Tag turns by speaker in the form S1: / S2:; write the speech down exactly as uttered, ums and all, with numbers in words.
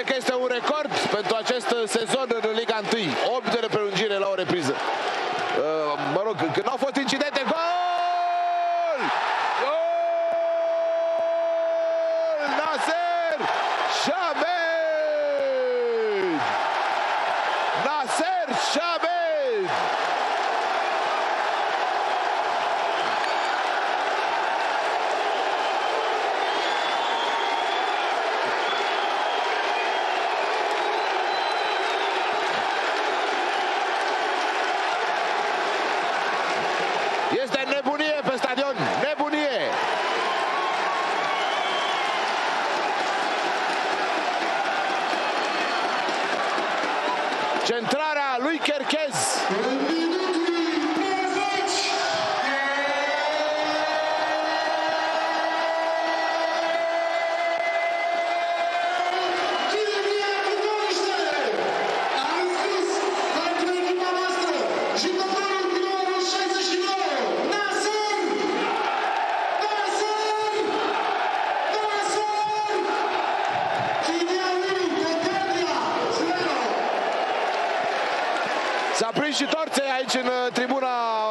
S1: că este un record pentru acest sezon în Liga unu. opt de prelungire la o repriză. Mă rog, când au fost incidente, gol! Gol! Naser Chamed! Naser Chamed! Este nebunie pe stadion, nebunie! Centrarea lui Cherchez. S-a prins și Torțe aici în tribuna